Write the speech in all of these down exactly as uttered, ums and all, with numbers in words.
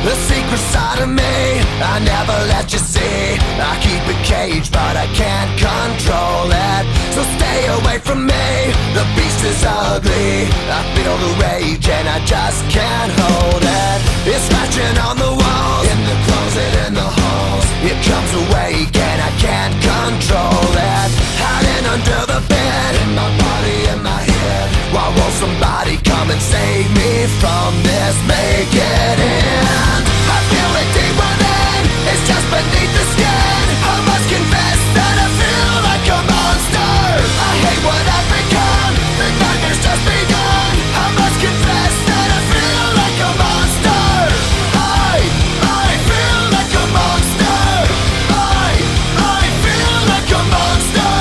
The secret side of me I never let you see. I keep it caged but I can't control it. So stay away from me, the beast is ugly. I feel the rage and I just can't hold it. It's scratching on the walls, in the closet, in the halls. It comes awake and I can't control it. Hiding under the bed, in my body, in my head. Why won't somebody come and save me from this? Make it end. I feel it deep within, it's just beneath the skin. I must confess that I feel like a monster. I hate what I've become, the nightmare's just begun. I must confess that I feel like a monster. I, I feel like a monster. I, I feel like a monster.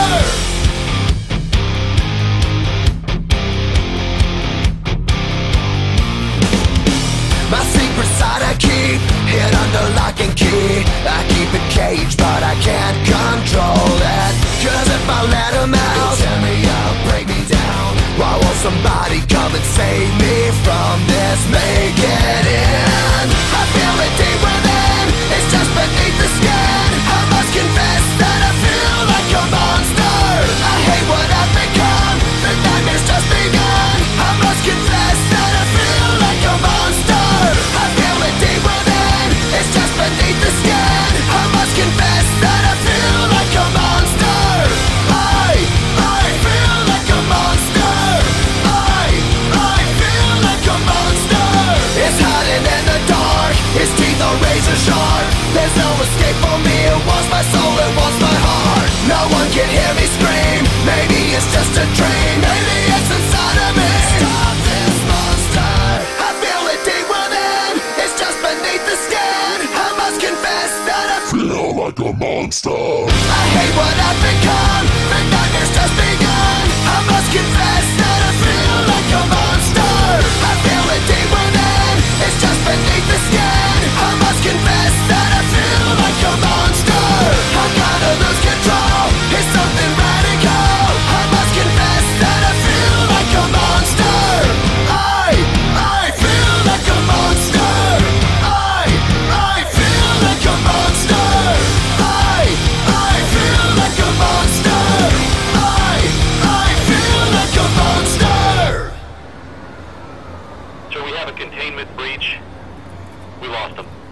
My secret side I keep hid under lock and key. I keep it caged but I can't control it. Cause if I let him out, he'll tear me up, break me down. Why won't somebody come and save me from this? Make it end. I feel it deep within, it's just beneath the skin. I must confess that I feel like a monster. I hate what I've become, the nightmare's just begun. I must confess that I feel like a monster. I feel it deep within, it's just beneath the skin. I must confess that I feel like a monster. I, I feel like a monster. I, I feel like a monster. It's hiding in the dark, its teeth are razor sharp. There's no escape for me, it wants my soul, it wants my heart. No one can hear me scream, maybe it's just a dream. Maybe it's inside of me. Stop this monster. I feel it deep within, it's just beneath the skin. I must confess that I feel like a monster. I hate what I've become, the nightmare's just begun. I must confess that I feel like a monster. I feel it deep within, it's just beneath the skin. I must confess that I feel like a monster. I gotta lose control, it's something radical. I must confess that I feel like a monster. I, I feel like a monster. I, I feel like a monster. I, I feel like a monster. I, I feel like a monster. So we have a containment breach. We lost them.